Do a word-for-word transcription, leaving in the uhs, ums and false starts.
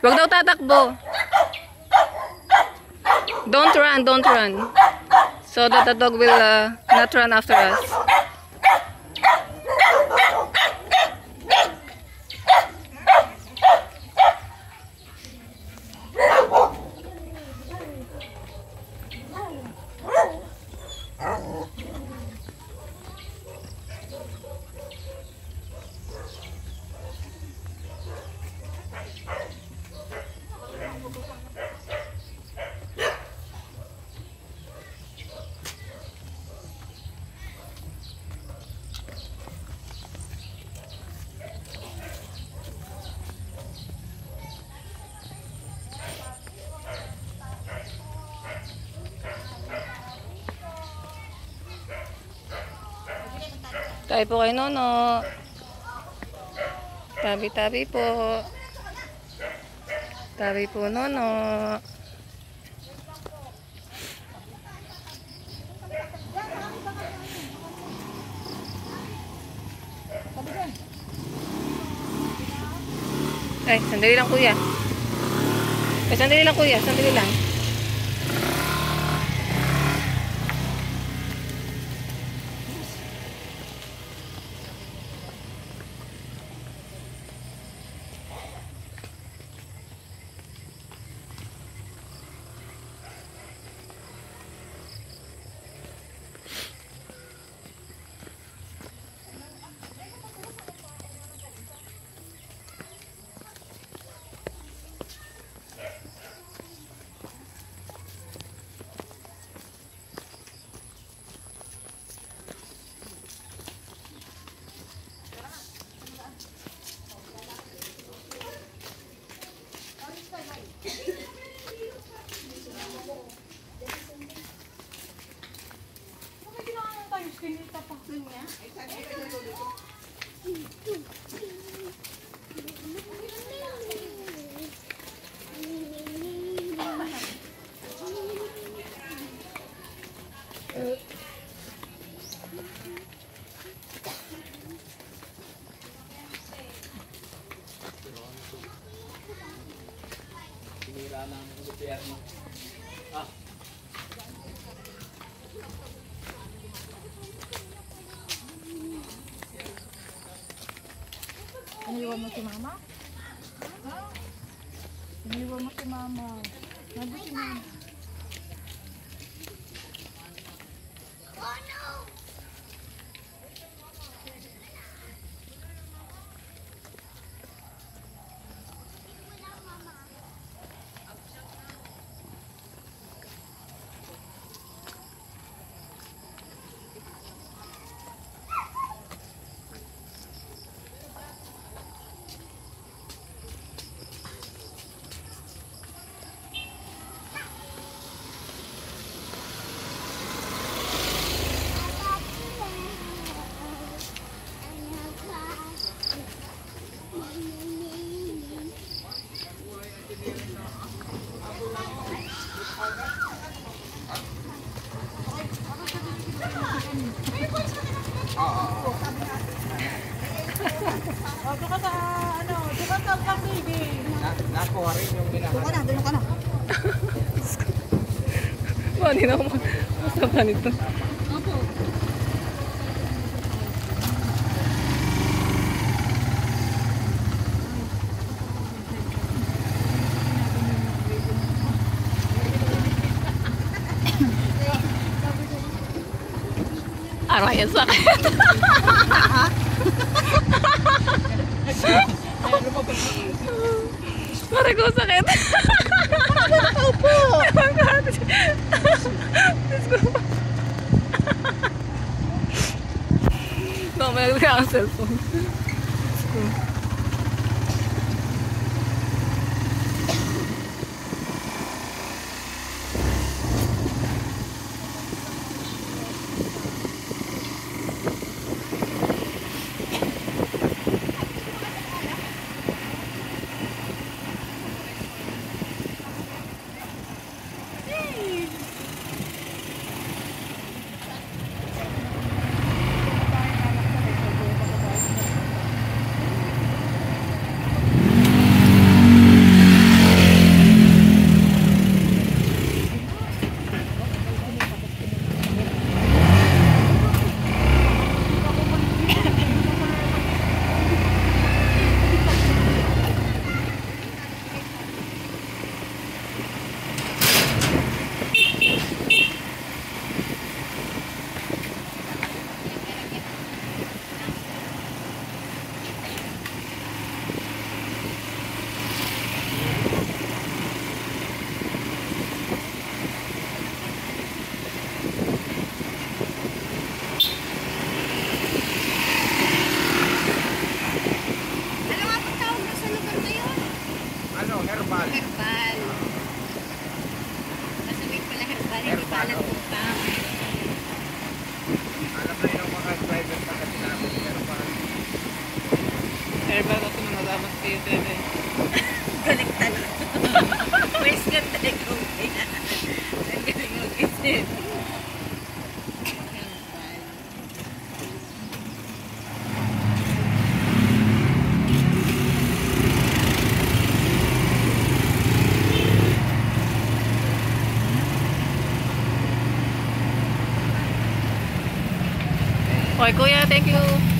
Wag daw tatakbo. Don't run, don't run. So that the dog will uh, not run after us. Tabi po kay Nono. Tabi-tabi po. Tabi po, Nono. Ay, sandali lang kuya. Ay, sandali lang kuya. Sandali lang. Sinira ng gobyerno. Ah. Iniwan mo si mama? Ha? Iniwan mo si mama. Nandun si mama. Oh no! Oh, doon ka sa, ano, doon ka sa pag-ibig. Nakuha rin yung minahan. Doon ka na, doon ka na. Hindi na ako masapan ito. Opo. Aray, ang sakit. Aray ko, sakit. Opo. No, malaglag ang cellphone. Alam na yung mga driver sa kasi namin. Pero parang... Airbag ako nang nalaman kayo, Tete. Baliktad. Waste ka tayo kung kaya. Ang galing mo isip. Okay, kuya, thank you.